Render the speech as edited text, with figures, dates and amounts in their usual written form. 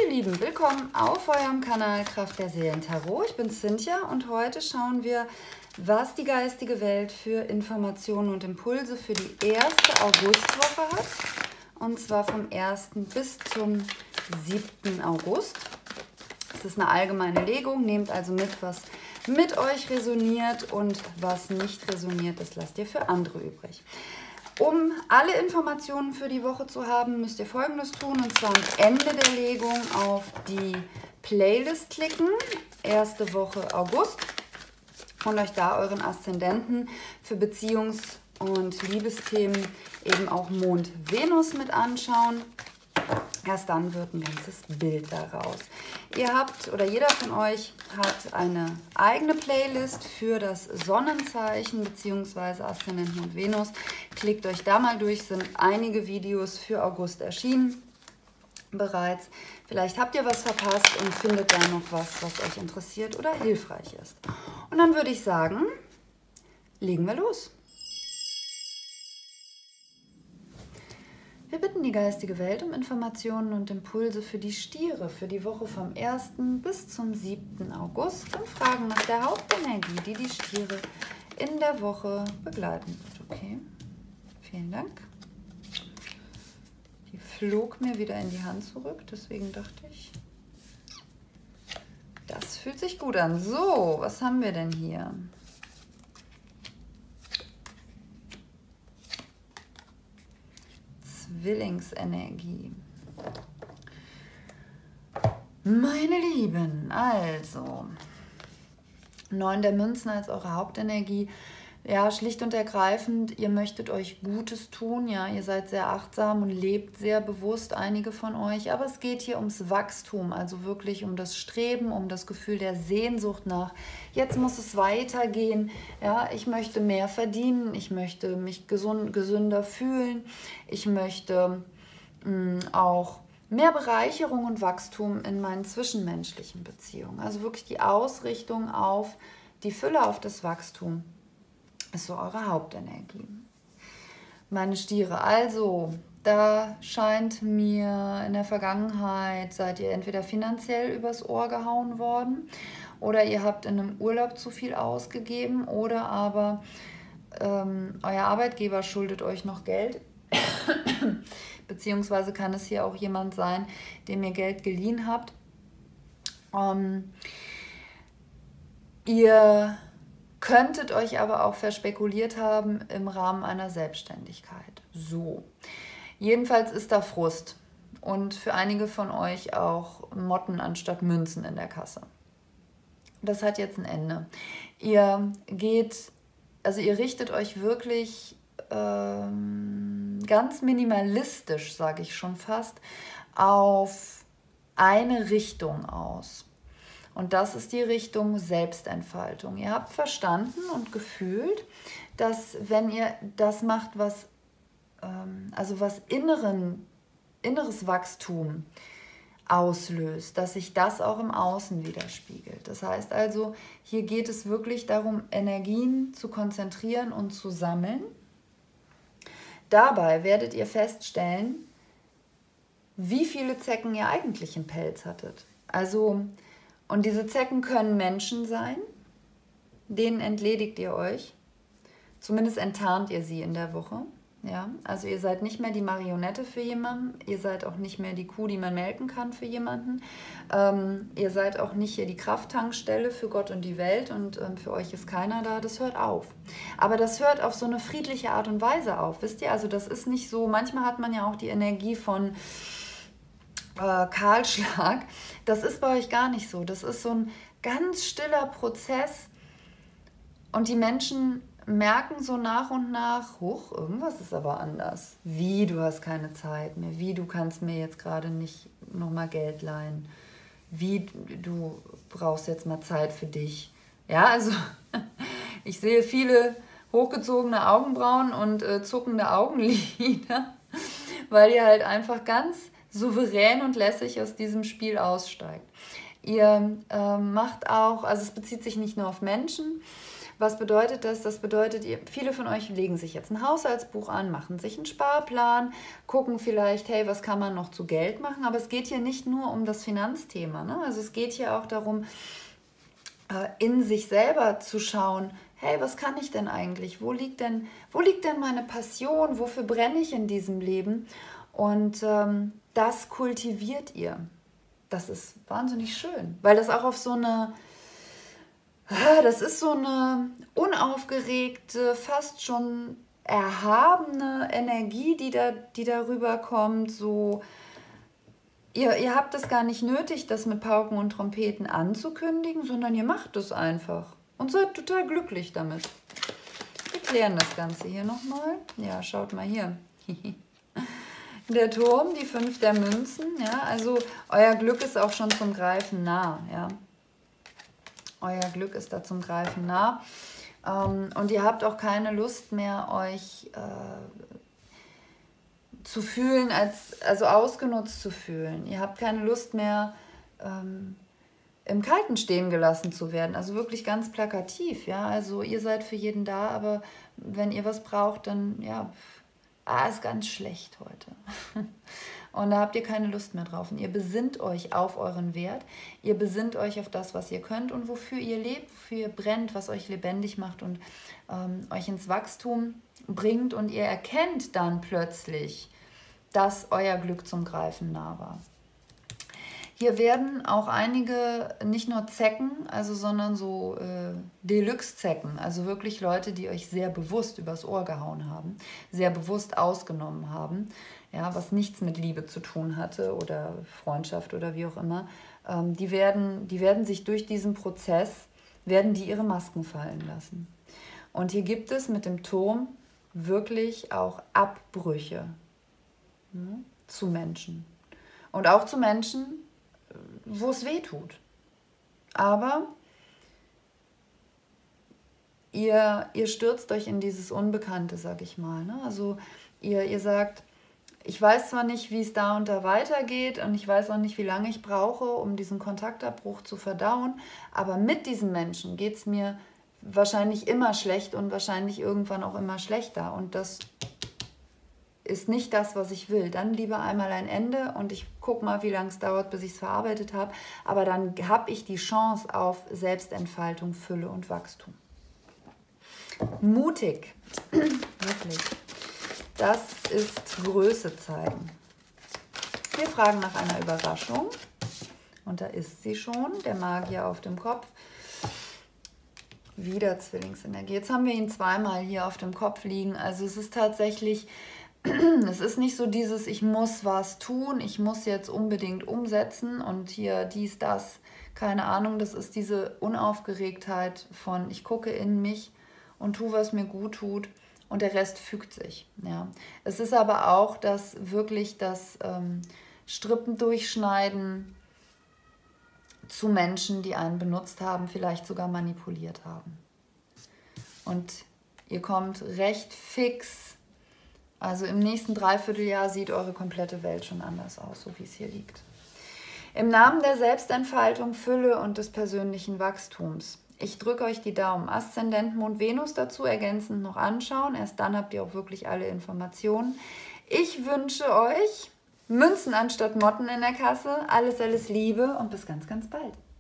ihr Lieben, willkommen auf eurem Kanal Kraft der Seelen Tarot. Ich bin Cynthia und heute schauen wir, was die geistige Welt für Informationen und Impulse für die erste Augustwoche hat. Und zwar vom 1. bis zum 7. August. Es ist eine allgemeine Legung, nehmt also mit, was mit euch resoniert und was nicht resoniert, das lasst ihr für andere übrig. Um alle Informationen für die Woche zu haben, müsst ihr Folgendes tun, und zwar am Ende der Legung auf die Playlist klicken, erste Woche August, und euch da euren Aszendenten für Beziehungs- und Liebesthemen, eben auch Mond, Venus mit anschauen. Erst dann wird ein ganzes Bild daraus. Ihr habt, oder jeder von euch hat eine eigene Playlist für das Sonnenzeichen bzw. Aszendenten und Venus. Klickt euch da mal durch, sind einige Videos für August erschienen bereits. Vielleicht habt ihr was verpasst und findet da noch was euch interessiert oder hilfreich ist. Und dann würde ich sagen, legen wir los. Wir bitten die geistige Welt um Informationen und Impulse für die Stiere für die Woche vom 1. bis zum 7. August und fragen nach der Hauptenergie, die die Stiere in der Woche begleiten wird. Okay, vielen Dank. Die flog mir wieder in die Hand zurück, deswegen dachte ich, das fühlt sich gut an. So, was haben wir denn hier? Zwillingsenergie. Meine Lieben, also 9 der Münzen als eure Hauptenergie. Ja, schlicht und ergreifend, ihr möchtet euch Gutes tun, ja, ihr seid sehr achtsam und lebt sehr bewusst, einige von euch, aber es geht hier ums Wachstum, also wirklich um das Streben, um das Gefühl der Sehnsucht nach, jetzt muss es weitergehen, ja, ich möchte mehr verdienen, ich möchte mich gesünder fühlen, ich möchte auch mehr Bereicherung und Wachstum in meinen zwischenmenschlichen Beziehungen, also wirklich die Ausrichtung auf die Fülle, auf das Wachstum. Ist so eure Hauptenergie. Meine Stiere, also da scheint mir in der Vergangenheit, seid ihr entweder finanziell übers Ohr gehauen worden oder ihr habt in einem Urlaub zu viel ausgegeben oder aber euer Arbeitgeber schuldet euch noch Geld. Beziehungsweise kann es hier auch jemand sein, dem ihr Geld geliehen habt. Ihr könntet euch aber auch verspekuliert haben im Rahmen einer Selbstständigkeit. So, jedenfalls ist da Frust und für einige von euch auch Motten anstatt Münzen in der Kasse. Das hat jetzt ein Ende. Ihr richtet euch wirklich ganz minimalistisch, sage ich schon fast, auf eine Richtung aus. Und das ist die Richtung Selbstentfaltung. Ihr habt verstanden und gefühlt, dass wenn ihr das macht, was inneres Wachstum auslöst, dass sich das auch im Außen widerspiegelt. Das heißt also, hier geht es wirklich darum, Energien zu konzentrieren und zu sammeln. Dabei werdet ihr feststellen, wie viele Zecken ihr eigentlich im Pelz hattet. Und diese Zecken können Menschen sein, denen entledigt ihr euch, zumindest enttarnt ihr sie in der Woche. Ja? Also ihr seid nicht mehr die Marionette für jemanden, ihr seid auch nicht mehr die Kuh, die man melken kann für jemanden, ihr seid auch nicht hier die Krafttankstelle für Gott und die Welt und für euch ist keiner da, das hört auf. Aber das hört auf so eine friedliche Art und Weise auf, wisst ihr? Also das ist nicht so, manchmal hat man ja auch die Energie von Kahlschlag. Das ist bei euch gar nicht so. Das ist so ein ganz stiller Prozess und die Menschen merken so nach und nach, huch, irgendwas ist aber anders. Wie, du hast keine Zeit mehr? Wie, du kannst mir jetzt gerade nicht nochmal Geld leihen? Wie, du brauchst jetzt mal Zeit für dich? Ja, also ich sehe viele hochgezogene Augenbrauen und zuckende Augenlider, weil ihr halt einfach ganz souverän und lässig aus diesem Spiel aussteigt. Ihr macht auch, also es bezieht sich nicht nur auf Menschen, Was bedeutet das? Das bedeutet, viele von euch legen sich jetzt ein Haushaltsbuch an, machen sich einen Sparplan, gucken vielleicht, hey, was kann man noch zu Geld machen? Aber es geht hier nicht nur um das Finanzthema, ne? Also es geht hier auch darum, in sich selber zu schauen, hey, was kann ich denn eigentlich? Wo liegt denn meine Passion? Wofür brenne ich in diesem Leben? Und das kultiviert ihr. Das ist wahnsinnig schön, weil das auch auf so eine, das ist so eine unaufgeregte, fast schon erhabene Energie, die darüber kommt, so. Ihr habt es gar nicht nötig, das mit Pauken und Trompeten anzukündigen, sondern ihr macht es einfach und seid total glücklich damit. Wir klären das Ganze hier nochmal. Ja, schaut mal hier. Der Turm, die 5 der Münzen. Ja, also euer Glück ist auch schon zum Greifen nah. Ja. Euer Glück ist da zum Greifen nah. Und ihr habt auch keine Lust mehr, euch zu fühlen, also ausgenutzt zu fühlen. Ihr habt keine Lust mehr, im Kalten stehen gelassen zu werden. Also wirklich ganz plakativ, ja. Also ihr seid für jeden da, aber wenn ihr was braucht, dann, ja, ist ganz schlecht heute. Und da habt ihr keine Lust mehr drauf. Und ihr besinnt euch auf euren Wert. Ihr besinnt euch auf das, was ihr könnt und wofür ihr lebt, wofür ihr brennt, was euch lebendig macht und euch ins Wachstum bringt. Und ihr erkennt dann plötzlich, dass euer Glück zum Greifen nah war. Hier werden auch einige, nicht nur Zecken, sondern so Deluxe-Zecken, also wirklich Leute, die euch sehr bewusst übers Ohr gehauen haben, sehr bewusst ausgenommen haben, ja, was nichts mit Liebe zu tun hatte oder Freundschaft oder wie auch immer, die werden sich durch diesen Prozess, werden die ihre Masken fallen lassen. Und hier gibt es mit dem Turm wirklich auch Abbrüche zu Menschen. Und auch zu Menschen, wo es weh tut. Aber ihr stürzt euch in dieses Unbekannte, sag ich mal. Ne? Also ihr sagt, ich weiß zwar nicht, wie es da und da weitergeht und ich weiß auch nicht, wie lange ich brauche, um diesen Kontaktabbruch zu verdauen, aber mit diesem Menschen geht es mir wahrscheinlich immer schlecht und wahrscheinlich irgendwann auch immer schlechter. Und das ist nicht das, was ich will. Dann lieber einmal ein Ende und ich gucke mal, wie lange es dauert, bis ich es verarbeitet habe. Aber dann habe ich die Chance auf Selbstentfaltung, Fülle und Wachstum. Mutig, wirklich. Das ist Größe zeigen. Wir fragen nach einer Überraschung. Und da ist sie schon, der Magier auf dem Kopf. Wieder Zwillingsenergie. Jetzt haben wir ihn zweimal hier auf dem Kopf liegen. Also es ist tatsächlich... Es ist nicht so dieses, ich muss was tun, ich muss jetzt unbedingt umsetzen und hier dies, das, keine Ahnung. Das ist diese Unaufgeregtheit von, ich gucke in mich und tue, was mir gut tut und der Rest fügt sich. Ja. Es ist aber auch wirklich das Strippen durchschneiden zu Menschen, die einen benutzt haben, vielleicht sogar manipuliert haben. Und ihr kommt recht fix. Also im nächsten Dreivierteljahr sieht eure komplette Welt schon anders aus, so wie es hier liegt. Im Namen der Selbstentfaltung, Fülle und des persönlichen Wachstums. Ich drücke euch die Daumen. Aszendent, Mond, Venus dazu ergänzend noch anschauen. Erst dann habt ihr auch wirklich alle Informationen. Ich wünsche euch Münzen anstatt Motten in der Kasse. Alles, alles Liebe und bis ganz, ganz bald.